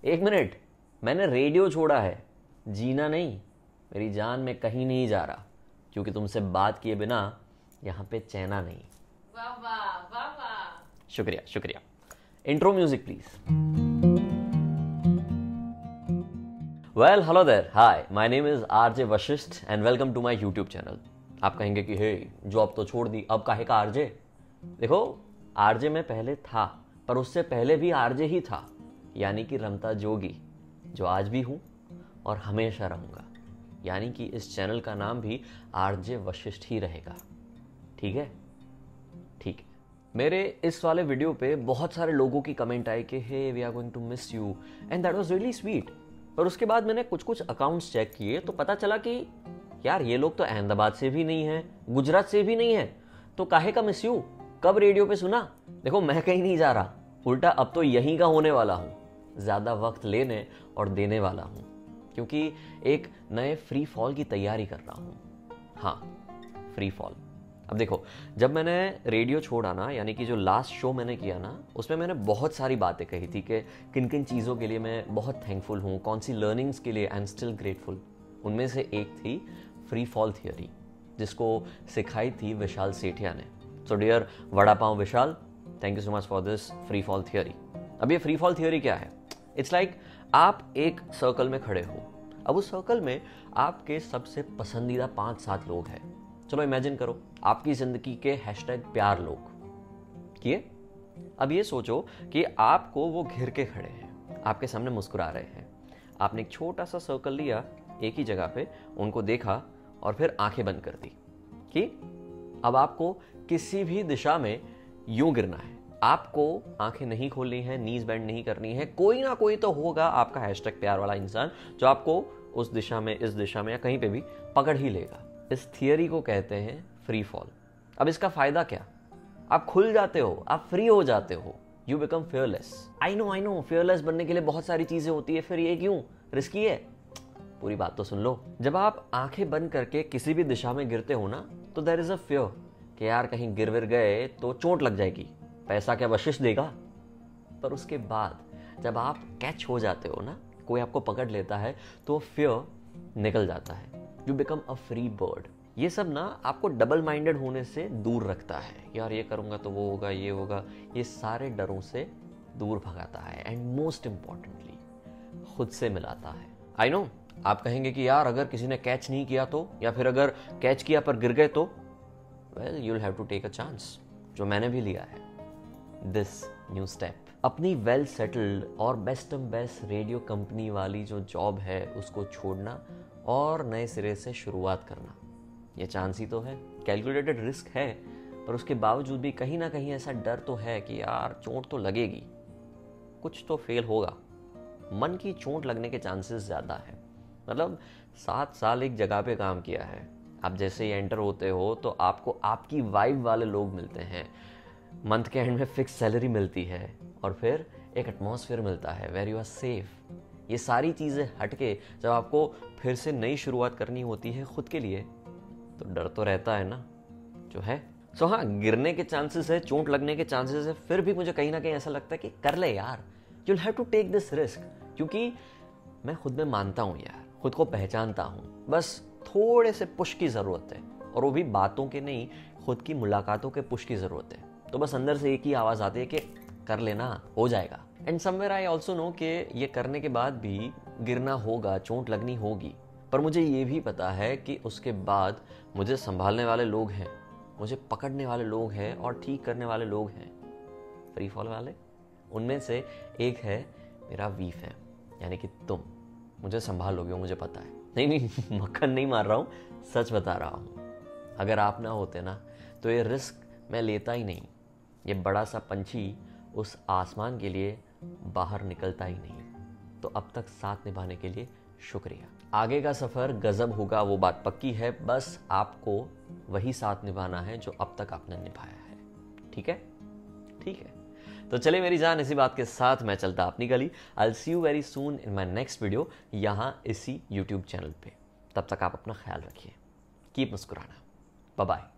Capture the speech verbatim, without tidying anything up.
एक मिनट, मैंने रेडियो छोड़ा है, जीना नहीं। मेरी जान में कहीं नहीं जा रहा, क्योंकि तुमसे बात किए बिना यहाँ पे चैना नहीं। वाह वाह वाह वाह। शुक्रिया शुक्रिया। Intro music please. Well hello there, hi, my name is RJ Vashishth and welcome to my YouTube channel. आप कहेंगे कि हे, जॉब तो छोड़ दी, अब काहे का आरजे? देखो, आरजे में पहले था, पर उससे पहले भी आरजे ही था, यानी कि रमता जोगी, जो आज भी हूं और हमेशा रहूंगा। यानी कि इस चैनल का नाम भी आरजे वशिष्ठ ही रहेगा। ठीक है? ठीक है। मेरे इस वाले वीडियो पे बहुत सारे लोगों की कमेंट आई कि hey we are going to miss you and that was really sweet. पर उसके बाद मैंने कुछ कुछ अकाउंट्स चेक किए तो पता चला कि यार ये लोग तो अहमदाबाद से भी नहीं है, गुजरात से भी नहीं है, तो काहे का मिस यू? कब रेडियो पे सुना? देखो, मैं कहीं नहीं जा रहा, उल्टा अब तो यहीं का होने वाला हूं, ज्यादा वक्त लेने और देने वाला हूं, क्योंकि एक नए फ्री फॉल की तैयारी कर रहा हूं। हाँ, फ्री फॉल। अब देखो, जब मैंने रेडियो छोड़ा ना, यानी कि जो लास्ट शो मैंने किया ना, उसमें मैंने बहुत सारी बातें कही थी कि किन किन चीज़ों के लिए मैं बहुत थैंकफुल हूँ, कौन सी लर्निंग्स के लिए आई एम स्टिल ग्रेटफुल। उनमें से एक थी फ्री फॉल थियोरी, जिसको सिखाई थी विशाल सेठिया ने। So dear vada pav Vishal, thank you so much for this free fall theory. अब ये फ्री फॉल थियोरी क्या है? इट्स लाइक like, आप एक सर्कल में खड़े हो। अब उस सर्कल में आपके सबसे पसंदीदा पांच सात लोग हैं। चलो इमेजिन करो, आपकी जिंदगी के हैशटैग प्यार लोग किए। अब ये सोचो कि आपको वो घिर के खड़े हैं, आपके सामने मुस्कुरा रहे हैं। आपने एक छोटा सा सर्कल लिया, एक ही जगह पे उनको देखा और फिर आंखें बंद कर दी कि अब आपको किसी भी दिशा में यूं गिरना है। आपको आंखें नहीं खोलनी है, नीज बेंड नहीं करनी है। कोई ना कोई तो होगा आपका हैशटैग प्यार वाला इंसान जो आपको उस दिशा में, इस दिशा में या कहीं पे भी पकड़ ही लेगा। इस थियरी को कहते हैं फ्री फॉल। अब इसका फायदा क्या? आप खुल जाते हो, आप फ्री हो जाते हो, you become fearless. I know I know fearless बनने के लिए बहुत सारी चीजें होती है, फिर ये क्यों रिस्की है? पूरी बात तो सुन लो। जब आप आंखें बंद करके किसी भी दिशा में गिरते हो ना, तो देयर इज अ फियर कि यार कहीं गिर विर गए तो चोट लग जाएगी, पैसा क्या वशिष्ठ देगा? पर उसके बाद जब आप कैच हो जाते हो ना, कोई आपको पकड़ लेता है, तो फियर निकल जाता है। You become a free bird. ये सब ना आपको डबल माइंडेड होने से दूर रखता है। यार ये करूंगा तो वो होगा, ये होगा, ये सारे डरों से दूर भगाता है एंड मोस्ट इंपॉर्टेंटली खुद से मिलाता है। आई नो आप कहेंगे कि यार अगर किसी ने कैच नहीं किया तो, या फिर अगर कैच किया पर गिर गए तो, well you will have to take a chance, जो मैंने भी लिया है। दिस न्यू स्टेप, अपनी वेल सेटल्ड और best of best radio company वाली जो जॉब है उसको छोड़ना और नए सिरे से शुरुआत करना। ये चांस ही तो है, कैलकुलेटेड रिस्क है, पर उसके बावजूद भी कहीं ना कहीं ऐसा डर तो है कि यार चोट तो लगेगी, कुछ तो फेल होगा। मन की चोट लगने के चांसेस ज़्यादा है। मतलब सात साल एक जगह पे काम किया है, आप जैसे ही एंटर होते हो तो आपको आपकी वाइब वाले लोग मिलते हैं, मंथ के एंड में फिक्स सैलरी मिलती है, और फिर एक एटमॉस्फेयर मिलता है वेर यू आर सेफ। ये सारी चीज़ें हटके जब आपको फिर से नई शुरुआत करनी होती है खुद के लिए, तो डर तो रहता है ना, जो है। सो so, हाँ, गिरने के चांसेस है, चोट लगने के चांसेस है, फिर भी मुझे कहीं ना कहीं ऐसा लगता है कि कर ले यार, you will have to take this risk. क्योंकि मैं खुद में मानता हूँ यार, खुद को पहचानता हूँ, बस थोड़े से पुश की ज़रूरत है, और वो भी बातों के नहीं, खुद की मुलाकातों के पुश की ज़रूरत है। तो बस अंदर से एक ही आवाज़ आती है कि कर लेना, हो जाएगा। And somewhere I also know कि ये करने के बाद भी गिरना होगा, चोट लगनी होगी, पर मुझे ये भी पता है कि उसके बाद मुझे संभालने वाले लोग हैं, मुझे पकड़ने वाले लोग हैं और ठीक करने वाले लोग हैं, फ्री फॉल वाले। उनमें से एक है मेरा वी फैम, यानी कि तुम मुझे संभाल लोगे, मुझे पता है। नहीं नहीं मक्खन नहीं मार रहा हूँ, सच बता रहा हूँ। अगर आप ना होते ना तो ये रिस्क मैं लेता ही नहीं, ये बड़ा सा पंछी उस आसमान के लिए बाहर निकलता ही नहीं। तो अब तक साथ निभाने के लिए शुक्रिया। आगे का सफ़र गजब होगा, वो बात पक्की है, बस आपको वही साथ निभाना है जो अब तक आपने निभाया है। ठीक है? ठीक है, तो चले मेरी जान, इसी बात के साथ मैं चलता अपनी गली। I will see you very soon in my next video, यहाँ इसी यूट्यूब चैनल पे। तब तक आप अपना ख्याल रखिए, कीप मुस्कुराना। Bye bye.